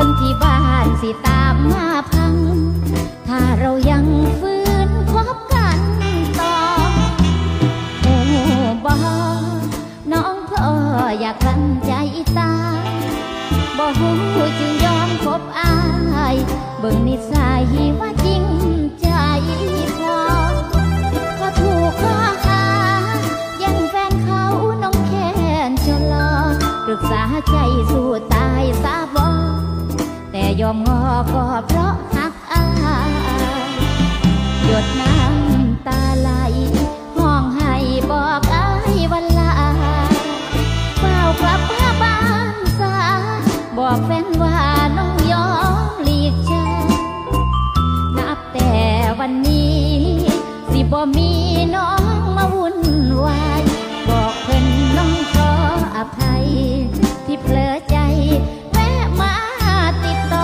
คนที่บ้านสิตามมาพังถ้าเรายังฝืนคบกันต่อโอ้บ่น้องพ่ออยากลันใจตายบ่หูจึงยอมคบอายเบิ่งนิสัยว่าจริงใจพอถูกข้อหายังแฟนเขาน้องแค้นจะรอปรึกษาใจสู้ตายซาบ่แต่ยอมงอก็เพราะหักอายหยดน้ำตาไหลห้องให้บอกอายวันลาเฝ้ากลับมาบ้านซาบอกแฟนว่าน้องยอมหลีกใจนับแต่วันนี้สิบ่มีน้องมาวุ่นวายบอกเพิ่นน้องขออภัยที่เผลอใจแวะมาติดต่อ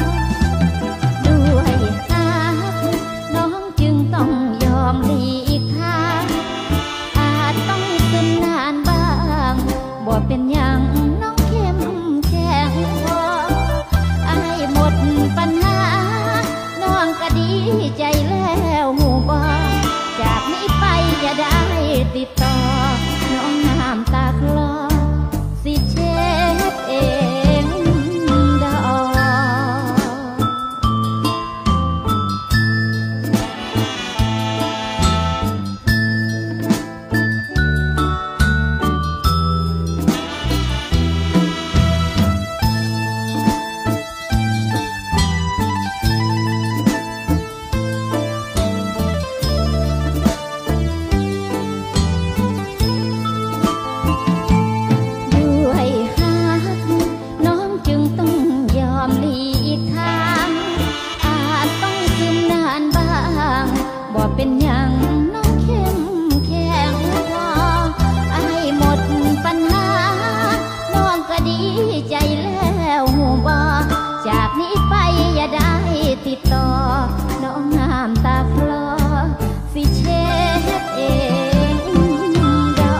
ด้วยฮักน้องจึงต้องยอมหลีกทางอาจต้องซึมนานบ้างบ่เป็นอย่างน้องเข้มแข็งพออายหมดปัญหาน้องก็ดีใจแล้วหูบ่จากนี้ไปอย่าได้ติดต่อน้องน้ำตาคลอสิเช็ดเองดอกด้วยฮักน้องจึงต้องยอมหลีกทางอาจต้องซึมนานบ้างบ่เป็นอย่างน้องเข้มแข็งพอให้หมดปัญหาน้องก็ดีใจแล้วหูบ่จากนี้ไปอย่าได้ติดต่อน้องน้ำตาคลอสิเช็ดเองดอก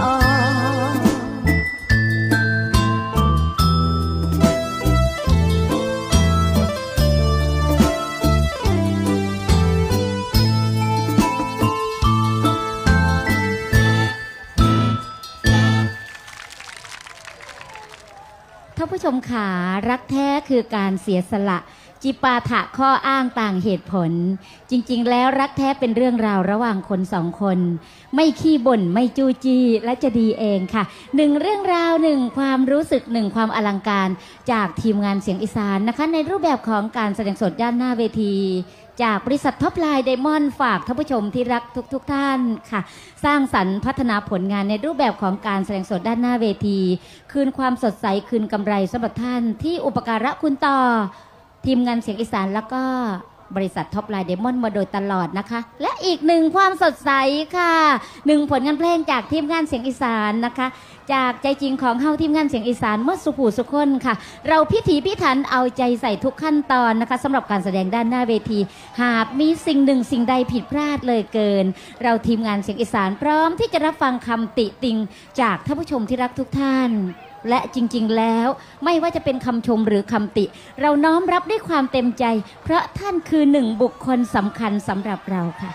ท่านผู้ชมขารักแท้คือการเสียสละจิปาถะข้ออ้างต่างเหตุผลจริงๆแล้วรักแท้เป็นเรื่องราวระหว่างคนสองคนไม่ขี้บ่นไม่จู้จี้และจะดีเองค่ะหนึ่งเรื่องราวหนึ่งความรู้สึกหนึ่งความอลังการจากทีมงานเสียงอีสานนะคะในรูปแบบของการแสดงสดด้านหน้าเวทีจากบริษัทท็อปไลน์ไดมอนด์ฝากท่านผู้ชมที่รักทุกท่านค่ะสร้างสรรค์พัฒนาผลงานในรูปแบบของการแสดงสดด้านหน้าเวทีคืนความสดใสคืนกำไรสำหรับท่านที่อุปการะคุณต่อทีมงานเสียงอีสานแล้วก็บริษัทท็อปไลน์ไดมอนด์มาโดยตลอดนะคะและอีกหนึ่งความสดใสค่ะหนึ่งผลงานเพลงจากทีมงานเสียงอีสานนะคะจากใจจริงของเฮาทีมงานเสียงอีสานเมื่อสุภูสุคนค่ะเราพิถีพิถันเอาใจใส่ทุกขั้นตอนนะคะสำหรับการแสดงด้านหน้าเวทีหากมีสิ่งหนึ่งสิ่งใดผิดพลาดเลยเกินเราทีมงานเสียงอีสานพร้อมที่จะรับฟังคำติติงจากท่านผู้ชมที่รักทุกท่านและจริงๆแล้วไม่ว่าจะเป็นคำชมหรือคำติเราน้อมรับด้วยความเต็มใจเพราะท่านคือหนึ่งบุคคลสำคัญสำหรับเราค่ะ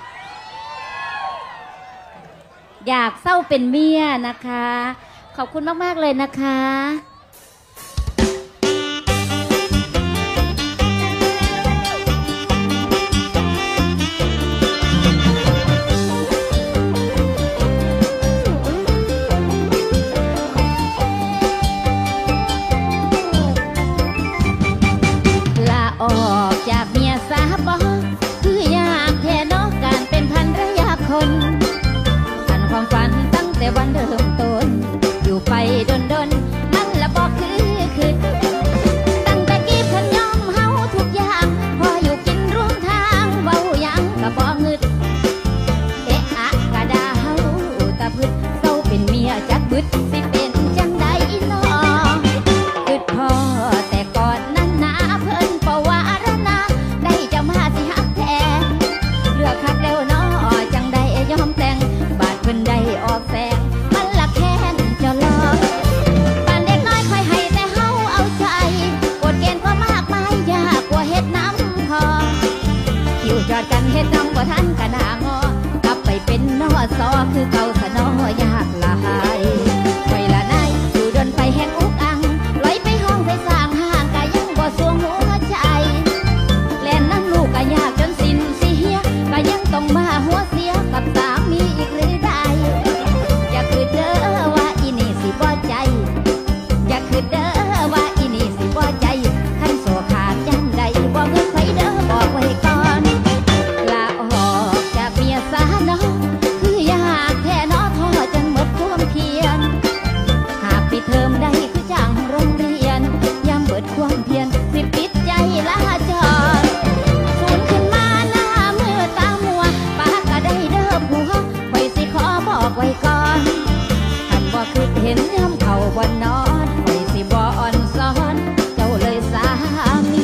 อยากเศร้าเป็นเมียนะคะขอบคุณมากๆเลยนะคะออกจากเมียสาบอคืออยากแค่นอกการเป็นภรรยาคนอันความฝันตั้งแต่วันเริ่มต้นอยู่ไปดนนั่นละบความเพียรสิปิดใจลาจรสูญขึ้นมาหน้ามือตามัวปากก็ได้เด้อผัวไว้สิขอบอกไว้ก่อนท่านบ่คือเห็นย้ำเขาบ่นอนไว้สิบ่อ่อนซ้อนเจ้าเลยสามี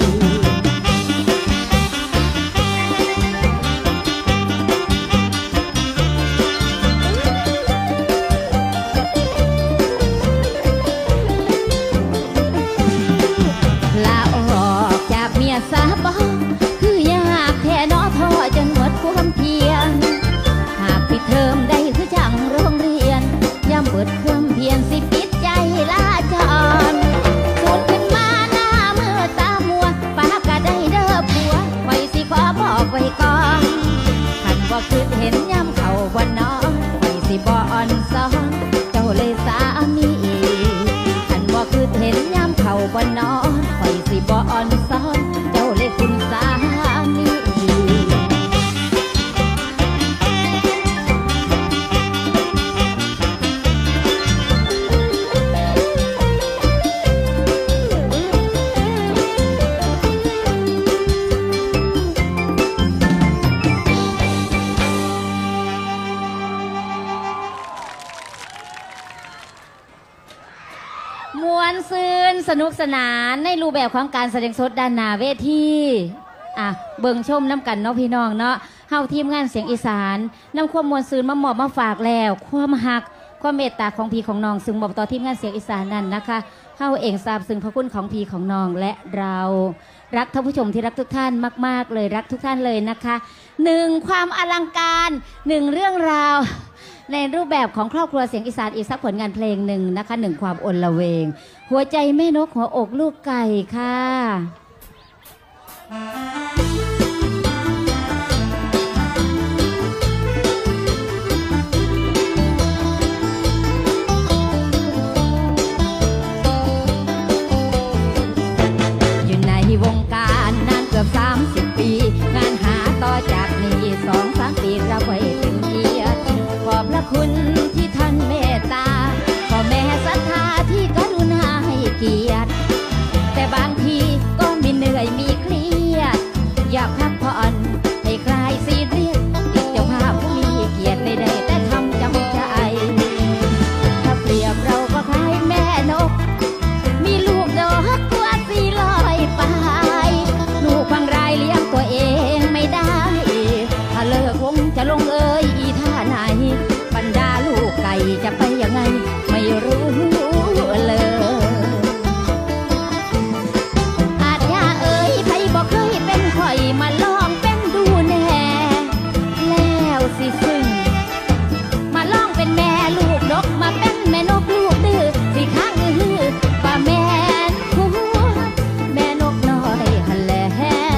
สาบองคือยากแค่นอท่อจนหมดความเพียรหากปิดเทอมได้คือจังโรงเรียนย่ำเบิดความเพียรสิปิดใจลาจรสูญขึ้นมาหน้ามือตามัวปากก็ได้เด้อผัวไว้สิขอบอกไว้ก่อนท่านบ่คือเห็นย่ำเขาบ่นอนไว้สิบ่อ่อนซ้อนเจ้าเลยสามีท่านบ่คือเห็นย่ำเขาบ่นอนไว้สิบ่อ่อนซ้อนคุณสามีมวนซืนสนุกสนานในรูปแบบของการแสดงสดด้านหน้าเวทีเบิ่งชมน้ำกันเนาะพี่น้องเนาะเฮาทีมงานเสียงอีสานนำความมวลซืนมาหมอบมาฝากแล้วความหักความเมตตาของพี่ของน้องซึ่งมอบต่อทีมงานเสียงอีสานนั่นนะคะเฮาเองทราบซึ้งพระคุณของพี่ของน้องและเรารักท่านผู้ชมที่รักทุกท่านมากๆเลยรักทุกท่านเลยนะคะ1ความอลังการ1เรื่องราวในรูปแบบของครอบครัวเสียงอีสานอีกสักผลงานเพลงหนึ่งนะคะ1ความอนละเวงหัวใจแม่นกหัวอกลูกไก่ค่ะอยู่ในวงการนานเกือบ30 ปีงานหาต่อจากนี้2-3 ปีเราไว้ถึงเกียรติขอบพระคุณที่ท่านเมตตาพ่อแม่ศรัทธาที่กรุณาให้เกียรติแต่บางทีก็มีเหนื่อยมีเครียดอยากพักผ่อนให้คลายซีเรียสติดเจ้าภาพผู้มีเกียรติใดๆแต่ทำจำใจถ้าเปรียบเราก็คล้ายแม่นกมีลูกดอกตัว400 ปลายลูกบางรายเลี้ยงตัวเองไม่ได้ถ้าเลิกวงจะลงเอ่ยอีท่าไหนบรรดาลูกไก่จะไปยังไงไม่รู้เลยอาจอย่าเอ่ยใครบอกเคยเป็นข่อยมาลองเป็นดูแน่แล้วสิซึ่งมาลองเป็นแม่ลูกนกมาเป็นแม่นกลูกดื้อสิข้างอื้อว่าแม่หัวแม่นกน้อยหันแล้ว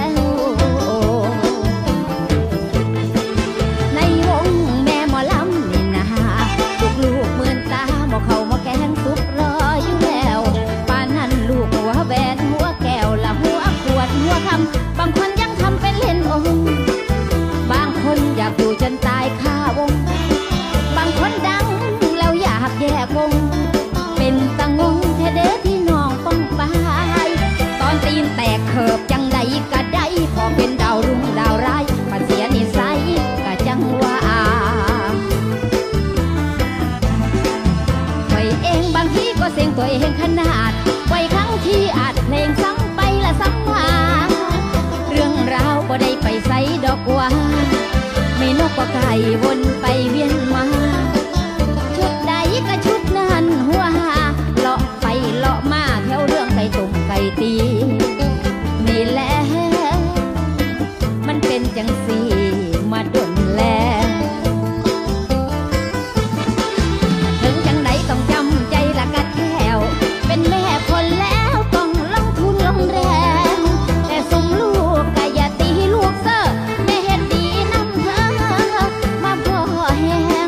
ในวงแม่หมอลำนี่นะลูกเหมือนตาหมอเขาหมอแกงซุปรออยู่แล้วป่านนั้นลูกหัวแบนหัวแก้วละหัวขวดหัวคำบางคนยังทำเป็นเล่นองค์บางคนอยากอยู่จนตายคาวงบางคนดังแล้วอยากแยกวงเป็นตะงงแท้เด้อที่น้องป้องปายตอนตีนแตกเขิบจังใดก็ได้พอเป็นดาวรุ่งดาวร้ายปัดเสียนิสัยก็จังว่าเองบางทีก็เสียงตัวเองขนาดไว้ครั้งที่อาจเพลงซ้ำไปละซ้ำมาเรื่องราวก็ได้ไปใส่ดอกว่าไม่นกก็ไก่วนไปเวียนมาชุดใดก็ชุดนั้นหัวเลาะไปเลาะมาแถวเรื่องไก่ตุ่มไก่ตีนี่แหละมันเป็นจังสีมาดนแลต้องจำใจละกัดแก้วเป็นแม่คนแล้วต้องลงทุนลงแรงแต่สมลูกก็อย่าตีลูกเซ่อแม่เห็นดีนำเธอมาพ่อแห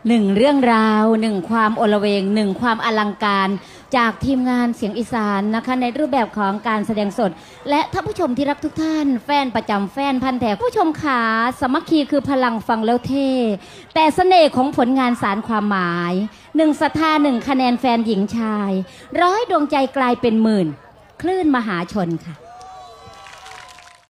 หนึ่งเรื่องราวหนึ่งความโอลเวงหนึ่งความอลังการจากทีมงานเสียงอีสานนะคะในรูปแบบของการแสดงสดและท่านผู้ชมที่รักทุกท่านแฟนประจำแฟนพันธุ์แท้ผู้ชมขาสามัคคีคือพลังฟังแล้วเท่แต่เสน่ห์ของผลงานสารความหมายหนึ่งศรัทธาหนึ่งคะแนนแฟนหญิงชายร้อยดวงใจกลายเป็นหมื่นคลื่นมหาชนค่ะ